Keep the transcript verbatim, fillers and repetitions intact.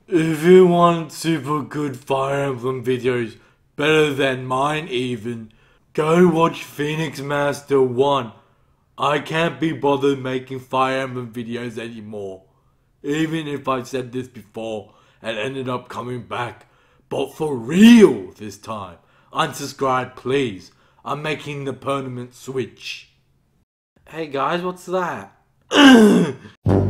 If you want super good Fire Emblem videos, better than mine even, go watch Phoenix Master one. I can't be bothered making Fire Emblem videos anymore. Even if I said this before and ended up coming back. But for real this time. Unsubscribe please. I'm making the permanent switch. Hey guys, what's that?